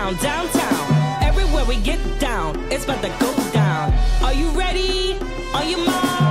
uptown, downtown. Everywhere we get down, it's about to go down. Are you ready? On your mark?